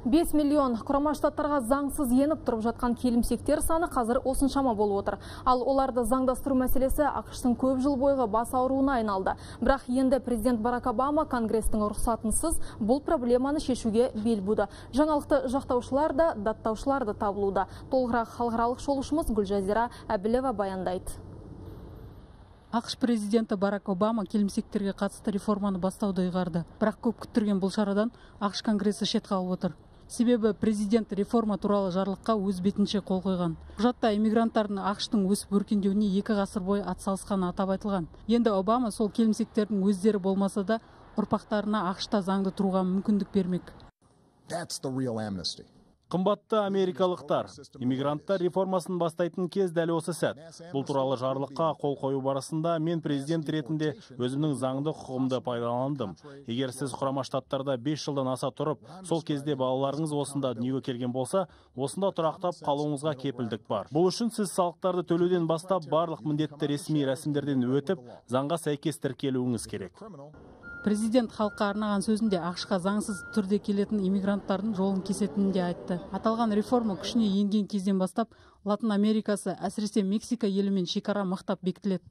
5 миллион Құрама Штаттарға заңсыз еніп тұрып жатқан келімсектер саны қазір осыншама болып отыр. Ал оларды заңдастыру мәселесі ақштың көп жыл бойғы бас ауруына айналды. Бірақ енді президент Барак Обама Конгрестің рұқсатынсыз бұл проблеманы шешуге бел буды. Жаңалықты жақтаушылар да, даттаушылар да табылуда. Толығырақ халықаралық шолушымыз Гүлжазира Әбілева баяндайды. ақш президенті Барак Обама келімсектерге қатысты реформаны бастауды ұйғарды. Бірақ көп күттірген бұл шарадан ақш конгресі шет қалып отыр. Себебі президент реформа туралы жарлыққа өз бетінше қол қойған. Құжатта иммигранттардың ақштың өсіп өркендеуіне 2 ғасыр бойы атсалысқаны атап айтылған. Енді Обама сол келімсектердің өздері болмаса да ұрпақтарына ақшта заңды тұруға мүмкіндік бермек. Қымбатты америкалықтар, иммигранттар реформасын бастайтын кез дәл осы сәт. Бұл туралы жарлыққа қол қою барысында мен президент ретінде өзімнің заңды құқығымды пайдаландым. Егер сіз Құрама Штаттарда 5 жылдан аса тұрып, сол кезде балаларыңыз осында дүниеге келген болса, осында тұрақтап қалуыңызға кепілдік бар. Бұл үшін сіз салықтарды төлеуден бастап барлық міндетті ресми рәсімдерден өтіп, заңға сәйкес тіркелуіңіз керек. Президент халыққа арнаған сөзінде ақшқа заңсыз түрде келетін иммигранттардың жолын кесетінін де айтты. Аталған реформа күшіне енген кезден бастап Латын Америкасы, әсіресе Мексика елімен шекара мықтап бекітіледі.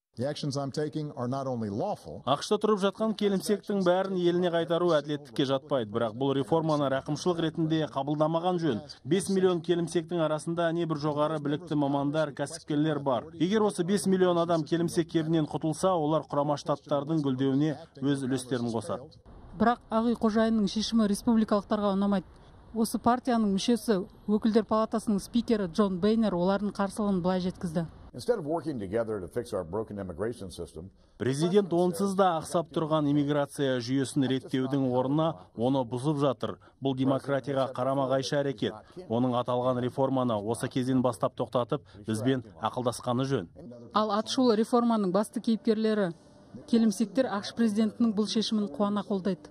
Ақшта тұрып жатқан келімсектің бәрін еліне қайтару әділеттікке жатпайды, бірақ бұл реформаны рақымшылық ретінде қабылдамаған жөн. 5 миллион келімсектің арасында небір жоғары білікті мамандар, кәсіпкерлер бар. Егер осы 5 миллион адам келімсек кебінен құтылса, олар Құрама Штаттардың гүлдеуіне өз үлестерін қосады. Бірақ Ақ үй қожайынның шешімі республикалықтарға ұнамайды. Осы партияның мүшесі, өкілдер палатасының спикері Джон Бейнер олардың қарсылығын былай жеткізді. Президент онсыз да ақсап тұрған иммиграция жүйесін реттеудің орнына оны бұзып жатыр. Бұл демократияға қарама-қайшы әрекет. Оның аталған реформаны осы кезден бастап тоқтатып, бізбен ақылдасқаны жөн. Ал атышулы реформаның басты кейіпкерлері келімсектер ақш президентінің бұл шешімін қуана қолдайды.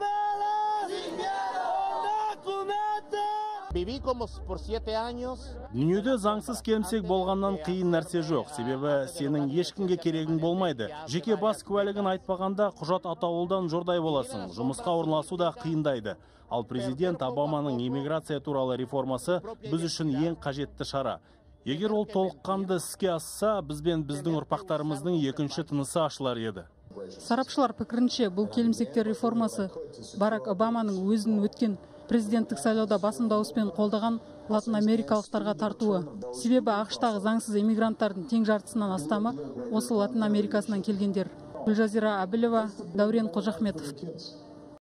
Дүниеде заңсыз келімсек болғаннан қиын нәрсе жоқ, себебі сенің ешкімге керегің болмайды. Жеке бас куәлігін айтпағанда құжат атаулыдан жұрдай боласың, жұмысқа орналасу да қиындайды. Ал президент Обаманың иммиграция туралы реформасы біз үшін ең қажетті шара. Егер ол толыққанды іске асса, бізбен біздің ұрпақтарымыздың екінші тынысы ашылар еді. Сарапшылар пікірінше, бұл келімсектер реформасы Барак Обаманың өзінің өткен президенттік сайлауда басым дауыспен қолдаған Латын Америкалықтарға тартуы. Себебі ақштағы заңсыз иммигранттардың тең жартысынан астамы осы Латын Америкасынан келгендер. Гүлжазира Әбілева, Дәурен Қожахметов.